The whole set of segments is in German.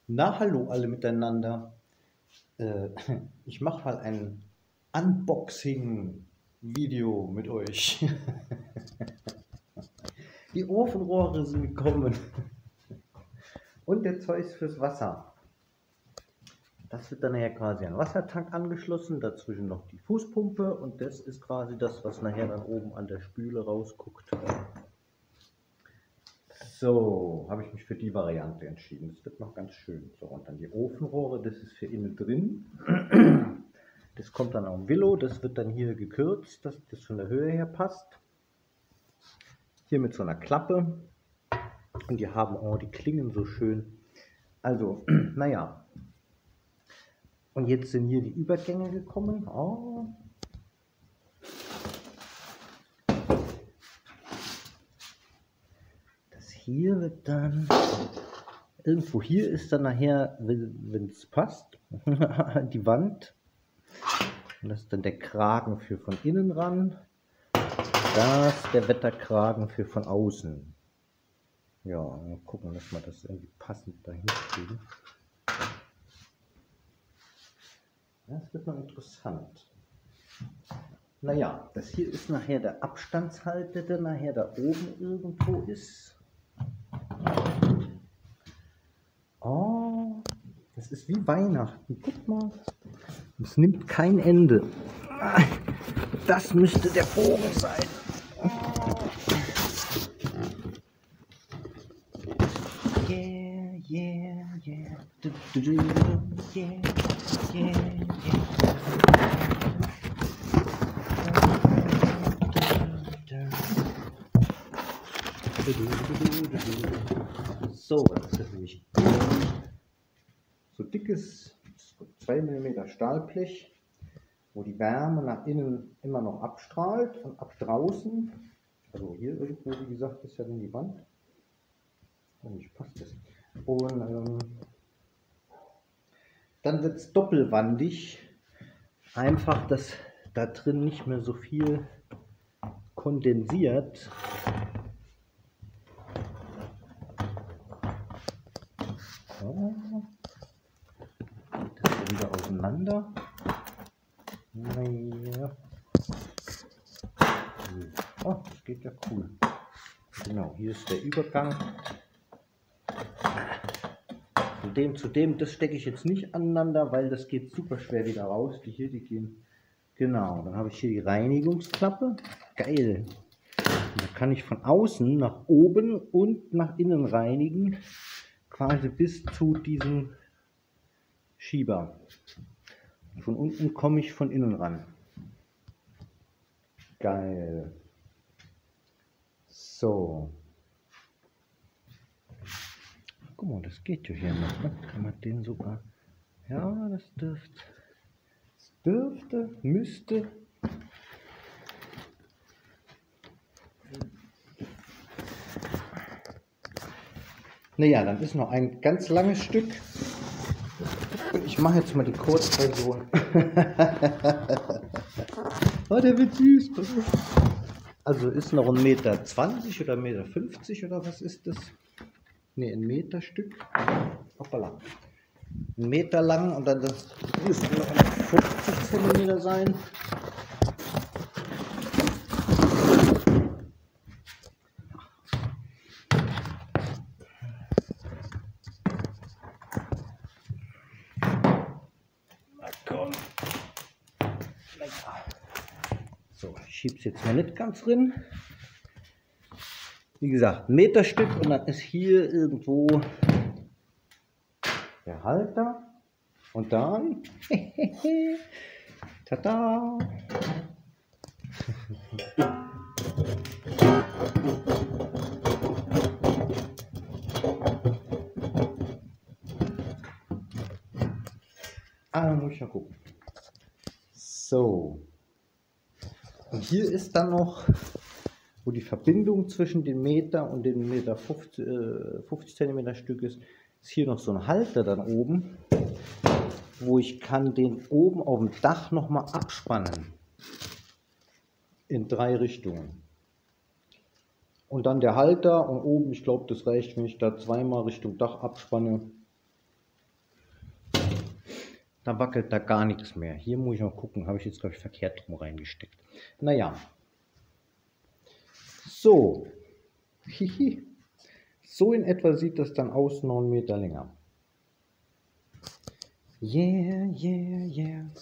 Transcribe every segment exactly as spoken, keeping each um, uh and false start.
Na, hallo alle miteinander. Äh, ich mache mal ein Unboxing-Video mit euch. Die Ofenrohre sind gekommen. Und der Zeug fürs Wasser. Das wird dann nachher quasi an den Wassertank angeschlossen, dazwischen noch die Fußpumpe und das ist quasi das, was nachher dann oben an der Spüle rausguckt. So, habe ich mich für die Variante entschieden. Das wird noch ganz schön. So, und dann die Ofenrohre, das ist für innen drin. Das kommt dann auf dem Willow, das wird dann hier gekürzt, dass das von der Höhe her passt. Hier mit so einer Klappe. Und die haben, oh, die klingen so schön. Also, naja. Und jetzt sind hier die Übergänge gekommen. Oh. Hier wird dann, irgendwo hier ist dann nachher, wenn es passt, die Wand. Und das ist dann der Kragen für von innen ran. Das ist der Wetterkragen für von außen. Ja, mal gucken, dass wir das irgendwie passend dahin kriegen. Das wird noch interessant. Naja, das hier ist nachher der Abstandshalter, der nachher da oben irgendwo ist. Oh, das ist wie Weihnachten. Guck mal, es nimmt kein Ende. Das müsste der Bogen sein. Yeah, yeah, yeah. Du, du, du, du. Yeah, yeah, yeah. So, das ist nämlich so dickes zwei Millimeter Stahlblech, wo die Wärme nach innen immer noch abstrahlt und ab draußen, also hier irgendwo, wie gesagt, ist ja dann die Wand, nicht passt das. Und ähm, dann wird es doppelwandig, einfach, dass da drin nicht mehr so viel kondensiert. So. Das ist wieder auseinander. Naja. Oh, das geht ja cool. Genau, hier ist der Übergang. Von dem zu dem, das stecke ich jetzt nicht aneinander, weil das geht super schwer wieder raus. Die hier, die gehen. Genau, dann habe ich hier die Reinigungsklappe. Geil. Und da kann ich von außen nach oben und nach innen reinigen. Quasi bis zu diesem Schieber. Von unten komme ich von innen ran. Geil. So. Guck mal, das geht ja hier noch. Ne? Kann man den sogar. Ja, das dürfte. Das dürfte, müsste. Naja, dann ist noch ein ganz langes Stück. Und ich mache jetzt mal die Kurzversion. Oh, der wird süß. Also ist noch ein Meter zwanzig oder ein Meter fünfzig oder was ist das? Ne, ein Meter Stück. Hoppala. Ein Meter lang und dann das müssen noch fünfzig Zentimeter sein. So, ich schiebe es jetzt mal nicht ganz drin. Wie gesagt, ein Meter Stück und dann ist hier irgendwo der Halter und dann tada! Ah, muss ich mal gucken. So. Und hier ist dann noch, wo die Verbindung zwischen dem Meter und dem Meter fünfzig, äh, fünfzig Zentimeter Stück ist, ist hier noch so ein Halter dann oben, wo ich kann den oben auf dem Dach nochmal abspannen. In drei Richtungen. Und dann der Halter und oben, ich glaube, das reicht, wenn ich da zweimal Richtung Dach abspanne. Da wackelt da gar nichts mehr. Hier muss ich mal gucken, habe ich jetzt, glaube ich, verkehrt rum reingesteckt. Naja. So. Hihi. So in etwa sieht das dann aus, neun Meter länger. Yeah, yeah, yeah.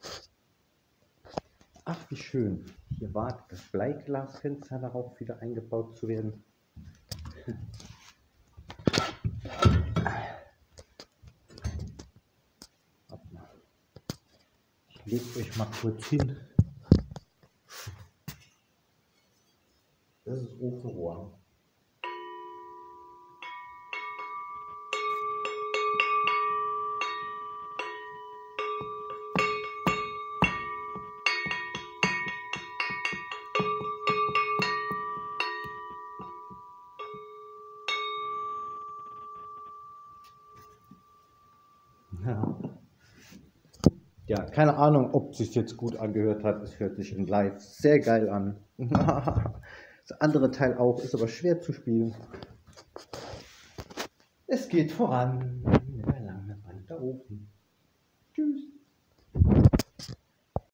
Ach, wie schön. Hier wartet das Bleiglasfenster darauf, wieder eingebaut zu werden. Ich lege euch mal kurz hin. Das ist Ofenrohr. Ja. Ja, keine Ahnung, ob es sich jetzt gut angehört hat. Es hört sich in Live sehr geil an. Das andere Teil auch, ist aber schwer zu spielen. Es geht voran. Der lange Ofen. Tschüss.